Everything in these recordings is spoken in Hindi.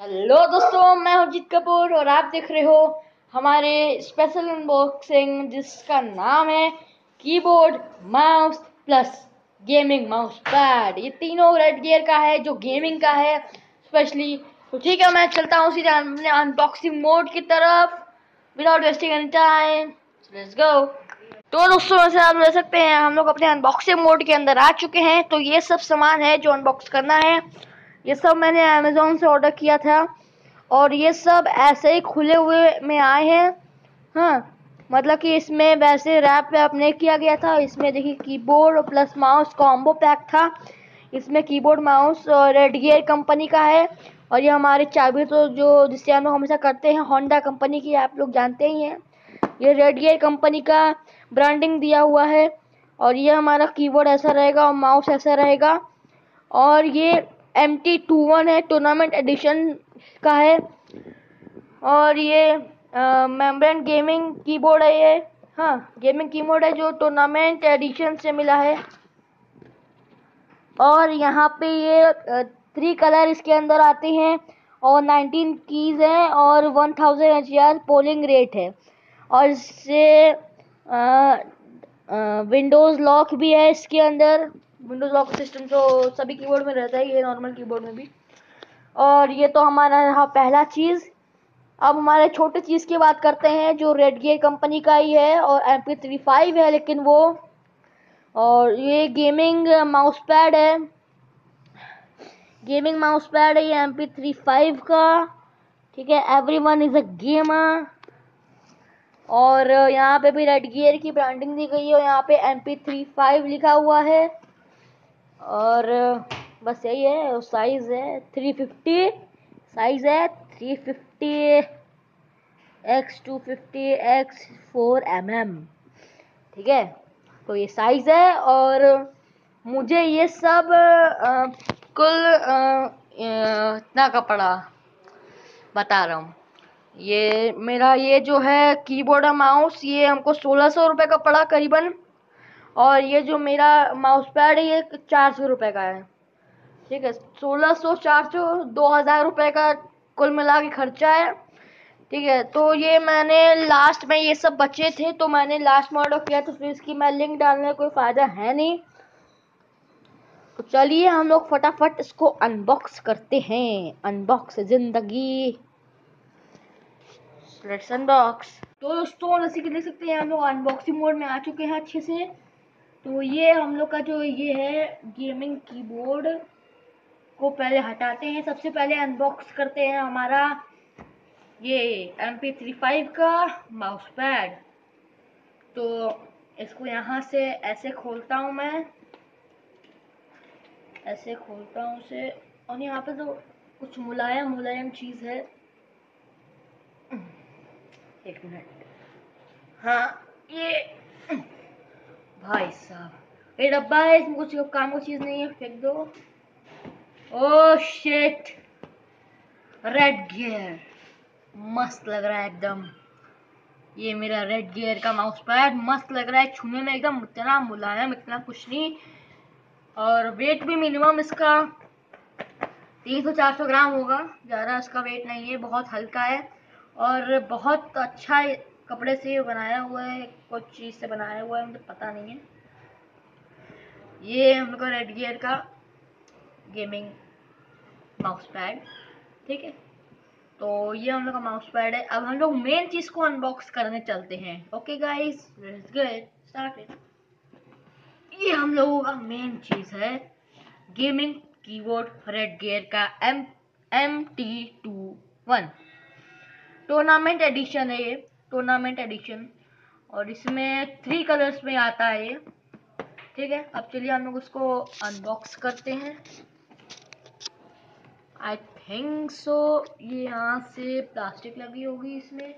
हेलो दोस्तों, मैं हूं जीत कपूर और आप देख रहे हो हमारे स्पेशल अनबॉक्सिंग जिसका नाम है keyboard mouse plus gaming mouse pad. ये तीनों रेड गियर का है जो गेमिंग का है स्पेशली। तो ठीक है, मैं चलता हूँ सीधे अपने अनबॉक्सिंग मोड की तरफ without wasting any time. Let's go. तो दोस्तों, वैसे आप ले सकते हैं हम लोग अपने अनबॉक्सिंग मोड के अंदर आ चुके हैं। तो ये सब सामान है जो अनबॉक्स करना है। ये सब मैंने अमेजोन से ऑर्डर किया था और ये सब ऐसे ही खुले हुए में आए हैं। हाँ, मतलब कि इसमें वैसे रैप नहीं किया गया था। इसमें देखिए keyboard plus mouse combo pack था। इसमें keyboard mouse Redgear company का है और ये हमारी चाबी तो जो जिससे हम लोग हमेशा करते हैं होंडा कंपनी की, आप लोग जानते ही हैं। ये रेड गियर कंपनी का ब्रांडिंग दिया हुआ है और ये हमारा कीबोर्ड ऐसा रहेगा और माउस ऐसा रहेगा। और ये MT21 है, टूर्नामेंट एडिशन का है। और ये मेम्ब्रेन गेमिंग कीबोर्ड है ये। हाँ, गेमिंग कीबोर्ड है जो टूर्नामेंट एडिशन से मिला है। और यहाँ पे ये 3 कलर इसके अंदर आते हैं और 19 कीज हैं और 1000 HR पोलिंग रेट है। और इससे विंडोज लॉक भी है इसके अंदर। विंडोज लॉक सिस्टम तो सभी कीबोर्ड में रहता है, ये नॉर्मल कीबोर्ड में भी। और ये तो हमारा रहा पहला चीज। अब हमारे छोटे चीज की बात करते हैं जो रेड गियर कंपनी का ही है और MP35 है लेकिन वो। और ये गेमिंग माउस पैड है। गेमिंग माउस पैड है ये MP35 का। ठीक है, एवरीवन इज अ गेमर। और यहाँ पे भी रेड गियर की ब्रांडिंग दी गई है और यहाँ पे MP35 लिखा हुआ है। और बस यही है। साइज है 350, साइज है 350 x 250 x 4 mm। ठीक है, तो ये साइज है। और मुझे ये सब कुल इतना का पड़ा, बता रहा हूँ। ये मेरा ये जो है कीबोर्ड और माउस ये हमको 1600 रुपये का पड़ा करीबन। और ये जो मेरा माउस पैड है ये 400 रुपये का है। ठीक है, 1600 400 2000 रुपये का कुल मिला के खर्चा है। ठीक है, तो ये मैंने लास्ट में ये सब बचे थे तो मैंने लास्ट में ऑर्डर किया, तो फिर इसकी मैं लिंक डालने का कोई फायदा है नहीं। तो चलिए हम लोग फटाफट इसको अनबॉक्स करते हैं। अनबॉक्स जिंदगी, लेट्स अनबॉक्स। तो दोस्तों, जैसे कि देख सकते हैं हम लोग अनबॉक्सिंग मोड में आ चुके हैं अच्छे से। तो ये हम लोग का जो ये है गेमिंग कीबोर्ड को पहले हटाते हैं। सबसे पहले अनबॉक्स करते हैं हमारा ये MP35 का माउस पैड। तो इसको यहाँ से ऐसे खोलता हूँ मैं, ऐसे खोलता हूँ उसे। और यहाँ पे तो कुछ मुलायम मुलायम चीज़ है। एक मिनट। हाँ, ये भाई साहब ये डब्बा है, इसमें कुछ काम की चीज़ नहीं है, फेंक दो। ओह शिट, रेड गियर मस्त लग रहा है एकदम। ये मेरा रेड गियर का माउस पैड मस्त लग रहा है छूने में, एकदम इतना मुलायम, इतना कुछ नहीं। और वेट भी मिनिमम इसका 300-400 ग्राम होगा, ज़्यादा इसका वेट नहीं है, बहुत हल्का है। और बहुत अच्छा कपड़े से बनाया हुआ है, कुछ चीज़ से बनाया हुआ है, मुझे पता नहीं है। ये हम लोग का रेड गियर का गेमिंग माउस पैड। ठीक है, तो ये हम लोग का माउस पैड है। अब हम लोग मेन चीज़ को अनबॉक्स करने चलते हैं। Okay guys, let's get started. ये हम लोगों का मेन चीज़ है गेमिंग कीबोर्ड रेड गियर का MT21 टूर्नामेंट एडिशन है ये, टूर्नामेंट एडिशन। और इसमें 3 कलर्स में आता है ये। ठीक है, अब चलिए हम लोग उसको अनबॉक्स करते हैं। आई थिंक सो ये यहाँ से प्लास्टिक लगी होगी इसमें।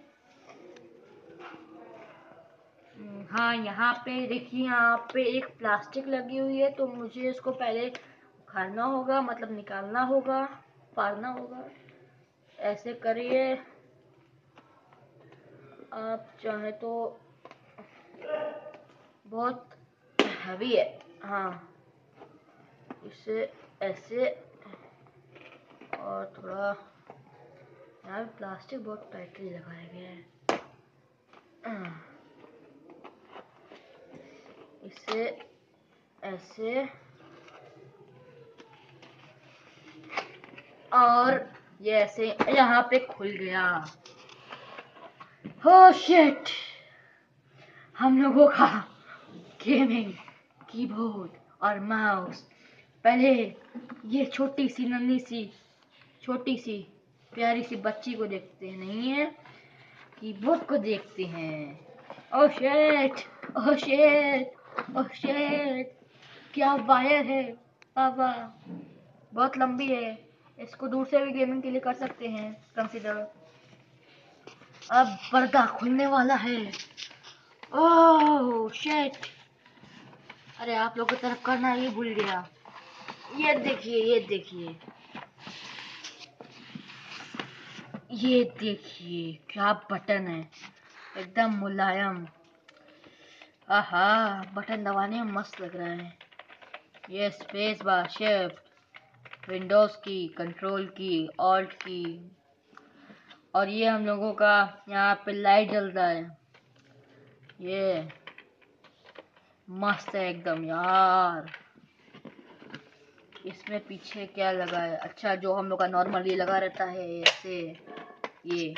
हाँ, यहाँ पे देखिए, यहाँ पे एक प्लास्टिक लगी हुई है, तो मुझे इसको पहले उखाड़ना होगा, मतलब निकालना होगा, फाड़ना होगा। ऐसे करिए आप चाहे तो। बहुत हैवी है। हाँ, इसे ऐसे और थोड़ा में प्लास्टिक बहुत टाइटली लगाया गया है। इसे ऐसे और ये ऐसे यहाँ पे खुल गया। हो शिट, हम लोगों का गेमिंग कीबोर्ड और माउस। पहले ये छोटी सी नन्ही सी छोटी सी प्यारी सी बच्ची को देखते हैं, नहीं है कीबोर्ड को देखते हैं। Oh shit, oh shit, oh shit, क्या वायर है पापा, बहुत लंबी है। इसको दूर से भी गेमिंग के लिए कर सकते हैं कंसीडर। अब पर्दा खुलने वाला है। ओह शिट, अरे आप लोगों की तरफ करना ही भूल गया। ये देखिए, ये देखिए, ये देखिए क्या बटन है, एकदम मुलायम। आहा, बटन दबाने में मस्त लग रहा है। ये space bar, shift, Windows key, control key, alt key. और ये हम लोगों का यहाँ पे लाइट जल रहा है, ये मस्त है एकदम यार। इसमें पीछे क्या लगा है, अच्छा जो हम लोग का नॉर्मल ये लगा रहता है ऐसे, ये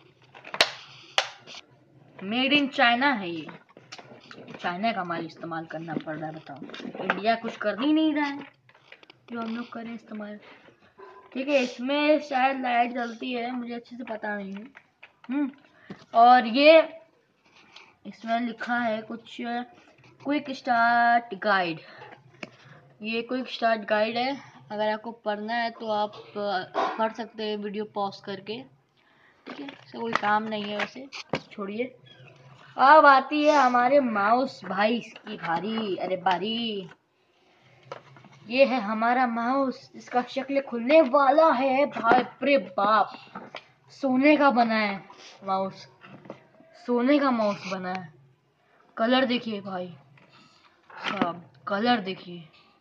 मेड इन चाइना है। ये चाइना का माल इस्तेमाल करना पड़ रहा है, बताओ इंडिया कुछ कर ही नहीं रहा है जो हम लोग करें इस्तेमाल। ठीक है, इसमें शायद लाइट जलती है, मुझे अच्छे से पता नहीं है। और ये इसमें लिखा है कुछ क्विक स्टार्ट गाइड। ये क्विक स्टार्ट गाइड है, अगर आपको पढ़ना है तो आप पढ़ सकते हैं वीडियो पॉज करके। ठीक है, इससे कोई काम नहीं है वैसे, छोड़िए। अब आती है हमारे माउस भाई की भारी, अरे बारी। ये है हमारा माउस, इसका शक्ल खुलने वाला है भाई, प्रे बाप। सोने का बना है माउस, सोने का माउस बना है। कलर देखिए भाई साहब, कलर देखिए,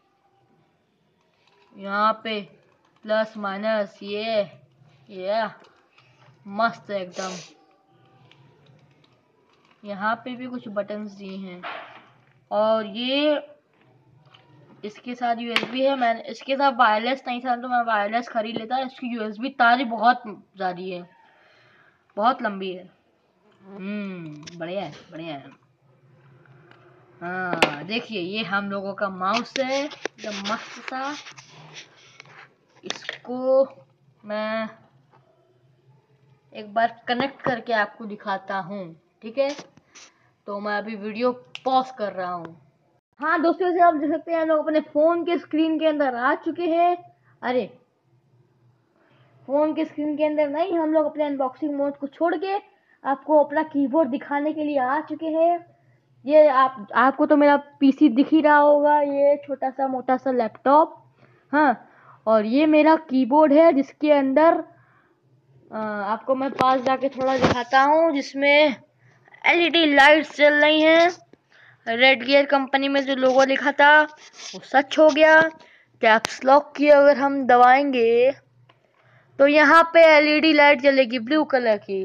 यहाँ पे प्लस माइनस, ये मस्त है एकदम। यहाँ पे भी कुछ बटन्स दिए हैं। और ये इसके साथ यूएसबी है, मैंने इसके साथ वायरलेस नहीं था तो मैं वायरलेस खरीद लेता। इसकी यूएसबी तार बहुत ज़्यादा है, बहुत लंबी है। बढ़िया है, बढ़िया है। हाँ देखिए, ये हम लोगों का माउस है एकदम मस्त सा। इसको मैं एक बार कनेक्ट करके आपको दिखाता हूँ, ठीक है। तो मैं अभी वीडियो पॉज कर रहा हूँ। हाँ दोस्तों, जैसे आप देख सकते हैं हम लोग अपने फ़ोन के स्क्रीन के अंदर आ चुके हैं। अरे फ़ोन के स्क्रीन के अंदर नहीं, हम लोग अपने अनबॉक्सिंग मोड को छोड़ के आपको अपना कीबोर्ड दिखाने के लिए आ चुके हैं। ये आपको तो मेरा पीसी दिख ही रहा होगा, ये छोटा सा मोटा सा लैपटॉप। हाँ, और ये मेरा कीबोर्ड है जिसके अंदर आपको मैं पास जाके थोड़ा दिखाता हूँ, जिसमें एलईडी लाइट्स जल रही हैं। रेड गियर कंपनी में जो लोगो लिखा था वो सच हो गया। कैप्स लॉक की अगर हम दबाएंगे तो यहाँ पे एलईडी लाइट जलेगी ब्लू कलर की,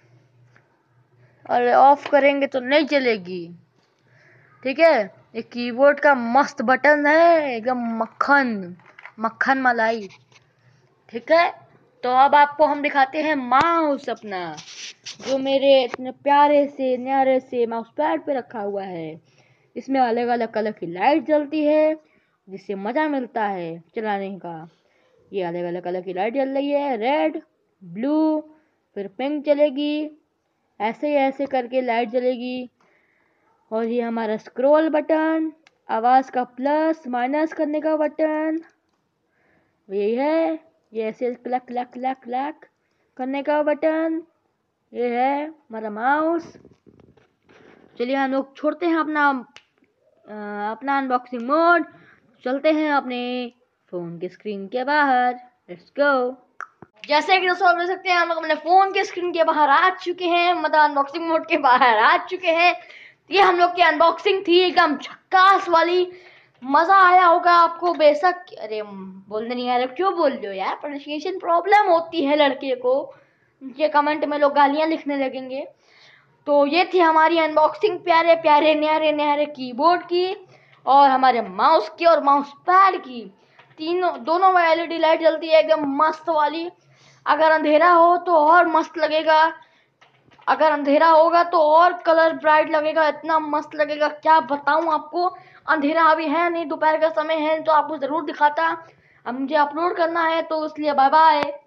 और ऑफ करेंगे तो नहीं जलेगी। ठीक है, ये कीबोर्ड का मस्त बटन है, एकदम मक्खन मक्खन मलाई। ठीक है, तो अब आपको हम दिखाते हैं माउस अपना, जो मेरे इतने प्यारे से न्यारे से माउस पैड पे रखा हुआ है। इसमें अलग अलग कलर की लाइट जलती है, जिससे मज़ा मिलता है चलाने का। ये अलग अलग कलर की लाइट जल रही है, रेड, ब्लू, फिर पिंक जलेगी, ऐसे करके लाइट जलेगी। और ये हमारा स्क्रॉल बटन, आवाज़ का प्लस माइनस करने का बटन, यही है। ये ऐसे क्लक क्लक क्लक क्लक करने का बटन, ये है हमारा माउस। चलिए हम लोग छोड़ते हैं अपना अनबॉक्सिंग मोड, चलते हैं अपने फ़ोन के स्क्रीन के बाहर। Let's go. जैसे कि दोस्तों आप देख सकते हैं हम लोग अपने फ़ोन के स्क्रीन के बाहर आ चुके हैं, मतलब अनबॉक्सिंग मोड के बाहर आ चुके हैं। ये हम लोग की अनबॉक्सिंग थी, एकदम झक्कास वाली। मज़ा आया होगा आपको बेशक। अरे बोलने नहीं आ रहा, क्यों बोल रहे हो यार, प्रोनाउंसिएशन प्रॉब्लम होती है लड़के को। नीचे कमेंट में लोग गालियां लिखने लगेंगे। तो ये थी हमारी अनबॉक्सिंग प्यारे प्यारे न्यारे न्यारे कीबोर्ड की और हमारे माउस की और माउस पैड की। दोनों में एलईडी लाइट जलती है एकदम मस्त वाली। अगर अंधेरा हो तो और मस्त लगेगा, अगर अंधेरा होगा तो और कलर ब्राइट लगेगा, इतना मस्त लगेगा क्या बताऊं आपको। अंधेरा अभी है नहीं, दोपहर का समय है तो आपको जरूर दिखाता। अब मुझे अपलोड करना है तो इसलिए बाय बाय।